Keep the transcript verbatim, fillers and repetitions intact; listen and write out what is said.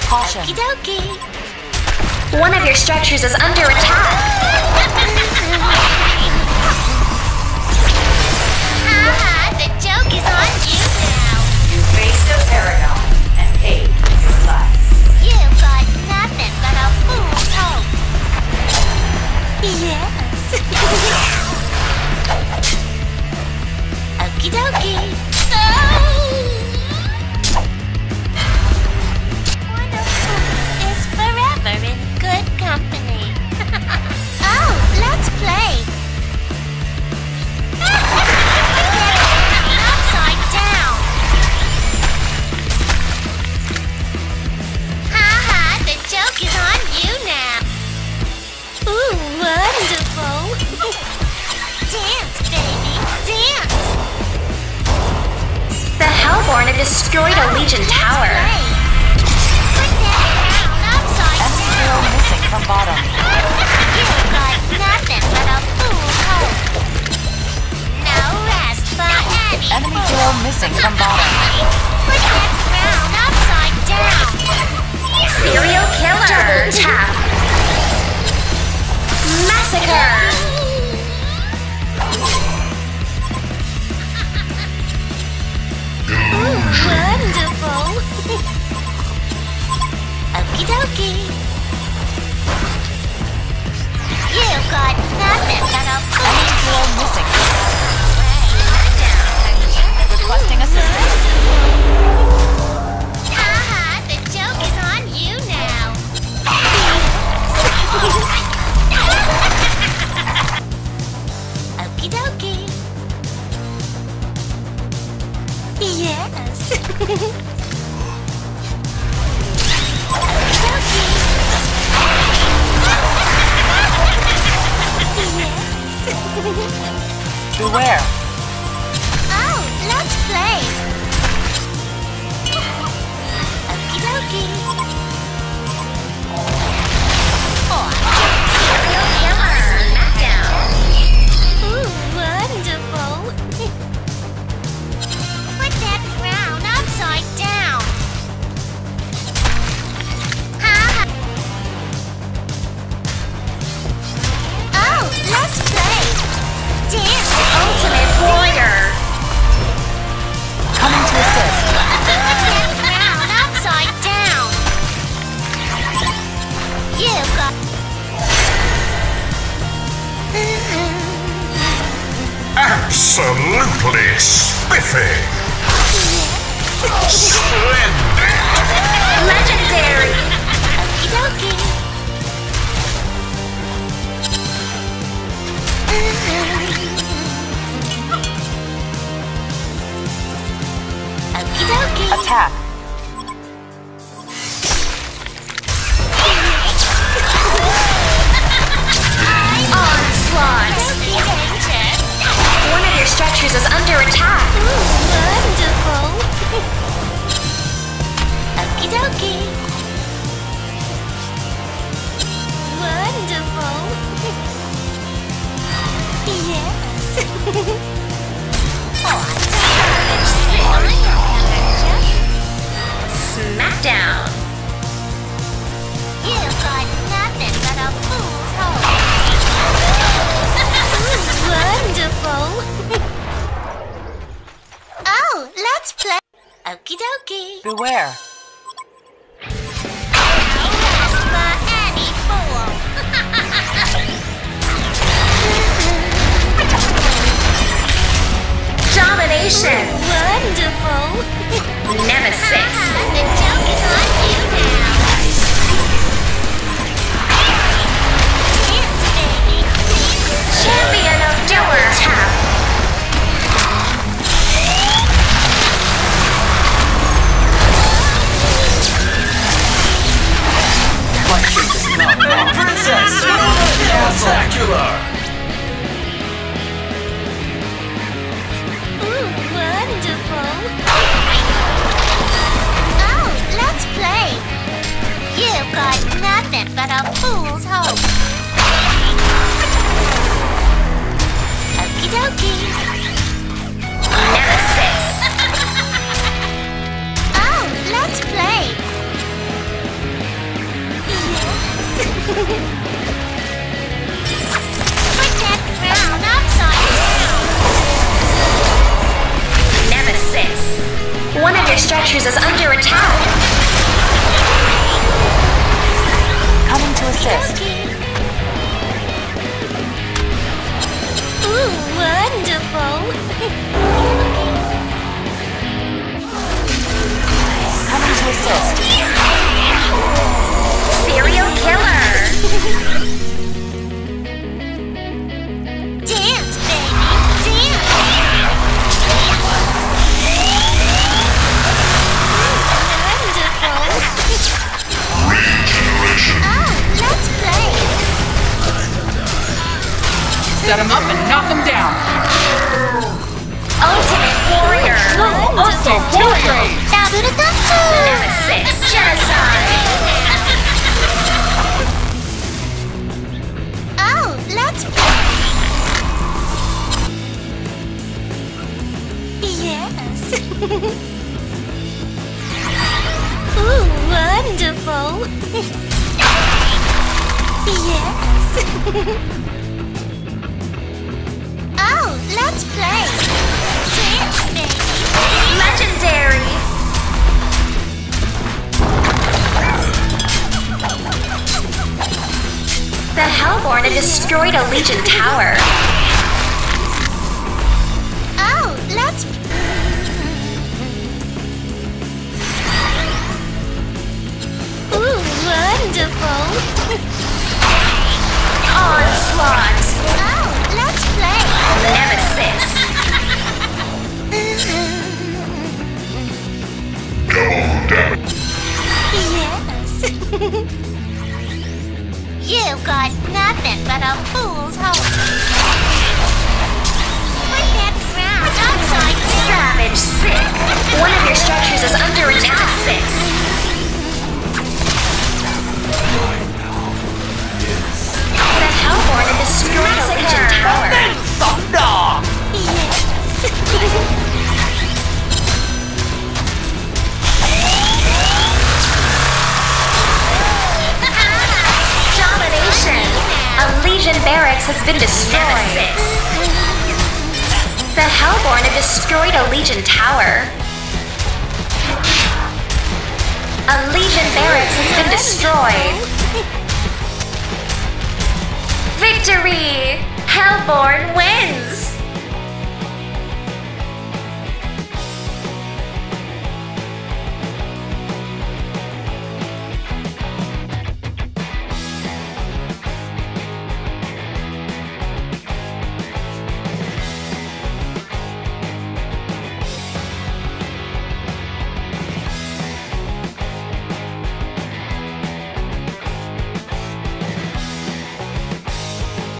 Caution. Okie dokie. One of your structures is under attack. Haha, the joke is on you now. You faced a paragon and paid your life. You've got nothing but a fool's hope. Yes. Okie dokie. Oh! Wonderful is forever in good company. Oh, let's play. Upside down. Haha, the joke is on you now. Ooh, wonderful. Dance, baby, dance. The Hellborn have destroyed a Legion tower. Put that crown upside Enemy down. hero missing from bottom. You've got nothing but a fool's hope. No rest for any Enemy fool. hero missing from bottom. Put that crown upside down. Serial killer. Double tap. Massacre. Ooh, wonderful. Okie dokie. You've got nothing but a Enemy fool's hero missing. hope. Requesting assistance. Haha, the joke is on you now. Okie dokie. Yes. Okie dokie. Yes. Beware. Oh, let's play. Okie dokie. Oh, serial killer. Smackdown. Ooh, wonderful. Put that crown upside down. Ha! Oh, let's play. Dance. Ultimate warrior. Coming to assist. Put that crown upside down. You've got. Absolutely spiffy! Splendid! Legendary. Okie dokie. Okie dokie. Attack. Onslaught. Okie danger. One of your structures is under attack. Ooh, wonderful. Okie dokie. Wonderful. Yes. Oh, Smackdown. you've got nothing but a fool's hope. Ooh, wonderful. Oh, let's play. Okie dokie. Beware. No rest for any fool. Domination. Wonderful. Nemesis. The joke is on you now. Dance, baby. Dance. Champion of Doer. Tap. Princess! Spectacular! Ooh, wonderful. Oh, let's play. You've got nothing but a fool's hope. Okie dokie. Nemesis. Oh, let's play. Coming to assist. Serial killer. Dance, baby, dance. Wonderful. Oh, let's play. Set him up and knock him down. Ultimate warrior. Ultimate warrior. Double the tattoo. Nemesis. Genocide. Oh, let's play. Yes. Ooh, wonderful. Yes. Oh, let's play. Dance, baby. Legendary. The Hellborn have destroyed a Legion tower. Oh, let's. Ooh, wonderful. Onslaught. Oh, let's play. Nemesis. Yes. You've got nothing but a fool's hope. Put that ground upside down. Savage sick. One of your structures is under analysis. The Hellborn have destroyed a Legion tower. Yes. Domination. A Legion barracks has been destroyed. The Hellborn have destroyed a Legion tower. A Legion barracks has been destroyed. Victory! Hellborn wins!